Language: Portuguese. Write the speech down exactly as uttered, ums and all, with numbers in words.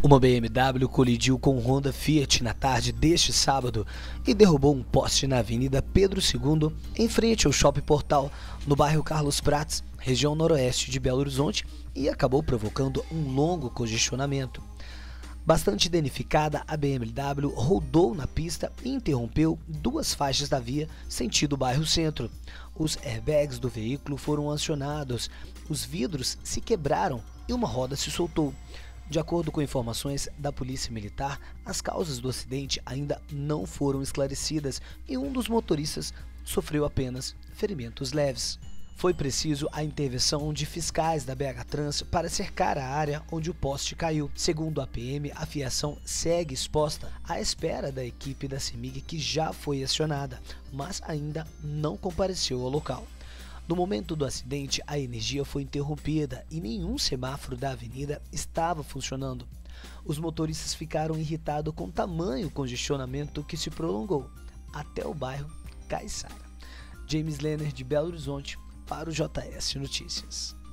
Uma B M W colidiu com um Honda Fiat na tarde deste sábado e derrubou um poste na Avenida Pedro segundo, em frente ao Shopping Portal, no bairro Carlos Prates, região noroeste de Belo Horizonte, e acabou provocando um longo congestionamento. Bastante danificada, a B M W rodou na pista e interrompeu duas faixas da via sentido bairro Centro. Os airbags do veículo foram acionados, os vidros se quebraram e uma roda se soltou. De acordo com informações da Polícia Militar, as causas do acidente ainda não foram esclarecidas e um dos motoristas sofreu apenas ferimentos leves. Foi preciso a intervenção de fiscais da B H Trans para cercar a área onde o poste caiu. Segundo a P M, a fiação segue exposta à espera da equipe da CEMIG, que já foi acionada, mas ainda não compareceu ao local. No momento do acidente, a energia foi interrompida e nenhum semáforo da avenida estava funcionando. Os motoristas ficaram irritados com o tamanho congestionamento que se prolongou até o bairro Caiçara. James Lenner, de Belo Horizonte, para o J S Notícias.